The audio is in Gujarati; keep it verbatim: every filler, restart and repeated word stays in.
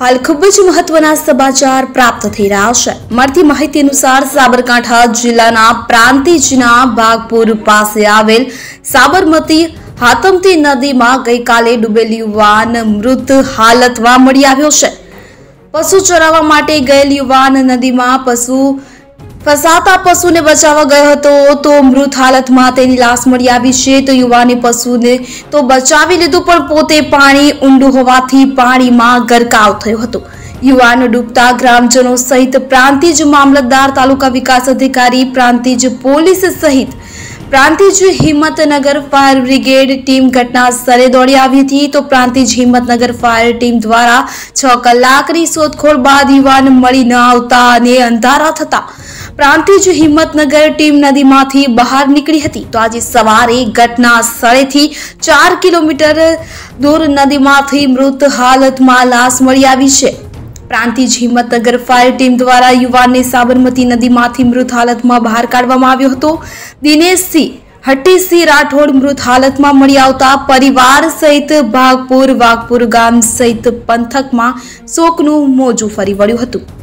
हाल खूब ज महत्वना समाचार प्राप्त थई रह्या छे। મળતી માહિતી અનુસાર સાબરકાંઠા જિલ્લાના પ્રાંતિજના બાગપુર પાસે આવેલ સાબરમતી હાતમતી નદીમાં ગઈકાલે ડૂબેલ યુવાન મૃત હાલતમાં મળી આવ્યો છે। પશુ ચરાવવા માટે ગયેલ યુવાન નદીમાં પશુ ફસાતા પશુને બચાવવા ગયો હતો તો મૃત હાલતમાં તેની લાશ મળી આવી છે। તો યુવાને પશુને તો બચાવી લીધું પણ પોતે પાણી ઊંડું હોવાથી પાણીમાં ગરકાવ થયો હતો। યુવાન ડૂબતા ગ્રામજનો સહિત પ્રાંતિજ મામલતદાર, તાલુકા વિકાસ અધિકારી, પ્રાંતિજ પોલીસ સહિત Prantij Himmatnagar fire brigade team ઘટના સ્થળે દોડી આવી હતી। તો પ્રાંતિજ હિંમતનગર ફાયર ટીમ દ્વારા છ કલાકની શોધખોળ બાદ યુવાન મળી ન આવતા અને અંધારા થતા પ્રાંતિજ હિંમતનગર ટીમ નદીમાંથી બહાર નીકળી હતી। તો આજે સવારે ઘટના સ્થળેથી ચાર કિલોમીટર દૂર નદીમાંથી મૃત હાલતમાં લાશ મળી આવી છે। પ્રાંતિજ હિંમતનગર ફાયર ટીમ દ્વારા યુવાનને સાબરમતી નદીમાંથી મૃત હાલતમાં બહાર કાઢવામાં આવ્યો હતો। દિનેશસિંહ હટ્ટીસિંહ રાઠોડ મૃત હાલતમાં મળી આવતા પરિવાર સહિત ભાગપુર વાઘપુર ગામ સહિત પંથકમાં શોકનું મોજું ફરી વળ્યું હતું।